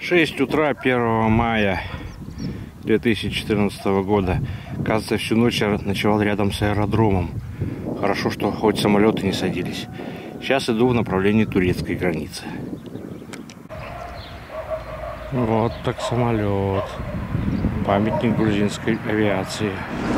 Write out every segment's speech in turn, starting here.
6 утра 1 мая 2014 года. Кажется, всю ночь я ночевал рядом с аэродромом. Хорошо, что хоть самолеты не садились. Сейчас иду в направлении турецкой границы. Вот так самолет. Памятник грузинской авиации.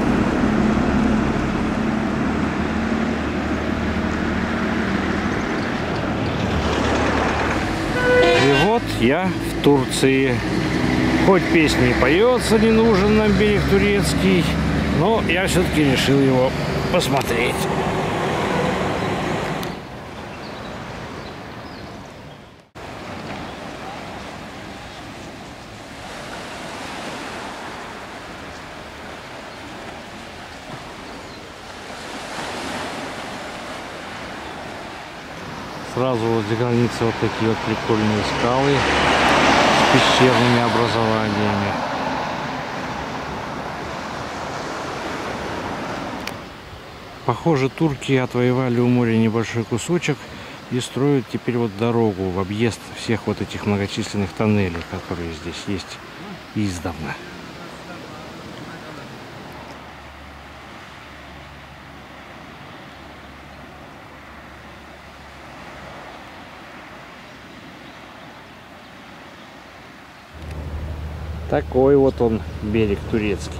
И вот я в Турции. Хоть песня не поется, не нужен нам берег турецкий, но я все-таки решил его посмотреть. Сразу возле границы вот такие вот прикольные скалы с пещерными образованиями. Похоже, турки отвоевали у моря небольшой кусочек и строят теперь вот дорогу в объезд всех вот этих многочисленных тоннелей, которые здесь есть издавна. Такой вот он, берег турецкий.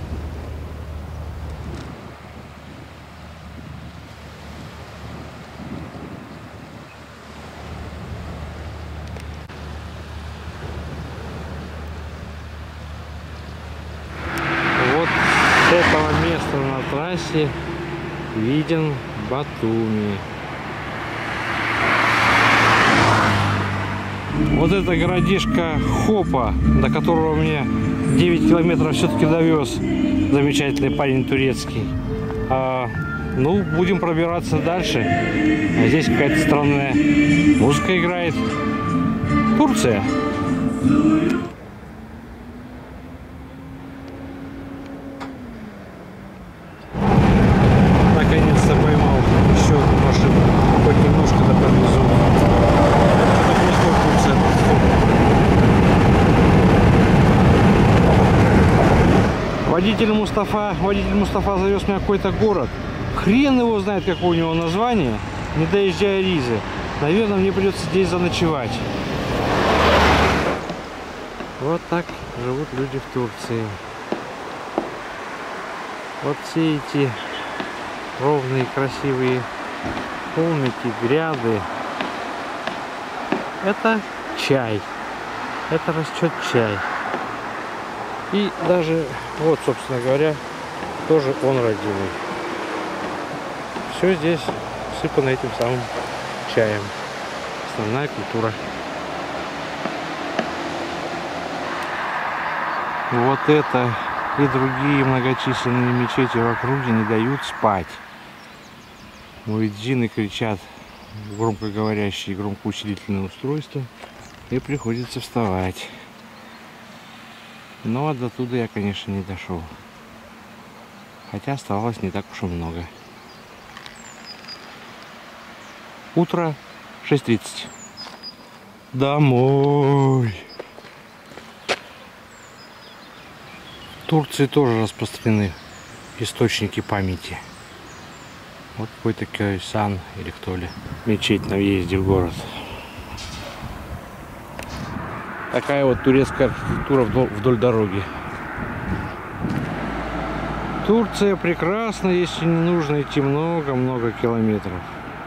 Вот с этого места на трассе виден Батуми. Вот это городишко Хопа, до которого мне 9 километров все-таки довез замечательный парень турецкий. Ну, будем пробираться дальше. А здесь какая-то странная музыка играет. Турция. Наконец-то поймал еще одну машину. Хоть немножко да подвезу. Водитель Мустафа завез меня в какой-то город. Хрен его знает, какое у него название, не доезжая Ризы. Наверное, мне придется здесь заночевать. Вот так живут люди в Турции. Вот все эти ровные, красивые холмики, гряды. Это чай. Это растет чай. И даже, вот, собственно говоря, тоже он родимый. Все здесь сыпано этим самым чаем. Основная культура. Вот это и другие многочисленные мечети в округе не дают спать. Муэдзины кричат в громкоговорящие, громкоусилительные устройства, и приходится вставать. Но до туда я, конечно, не дошел. Хотя оставалось не так уж и много. Утро 6:30. Домой. В Турции тоже распространены источники памяти. Вот какой-то Кёйсан или кто ли. Мечеть на въезде в город. Такая вот турецкая архитектура вдоль дороги. Турция прекрасна, если не нужно идти много-много километров.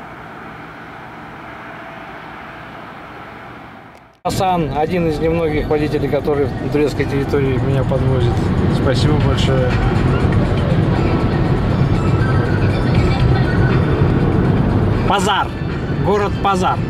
Асан, один из немногих водителей, который на турецкой территории меня подвозит. Спасибо большое. Пазар. Город Пазар.